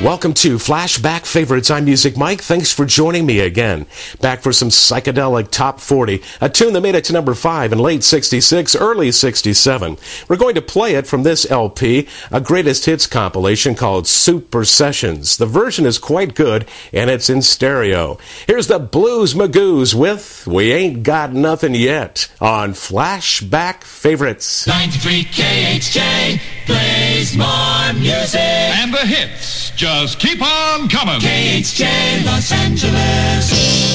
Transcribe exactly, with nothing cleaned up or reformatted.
Welcome to Flashback Favorites. I'm Music Mike. Thanks for joining me again. Back for some psychedelic top forty, a tune that made it to number five in late sixty-six, early sixty-seven. We're going to play it from this L P, a greatest hits compilation called Super Sessions. The version is quite good, and it's in stereo. Here's the Blues Magoos with We Ain't Got Nothing Yet on Flashback Favorites. ninety-three K H J plays more music. And the hits just keep on coming. K H J Los Angeles.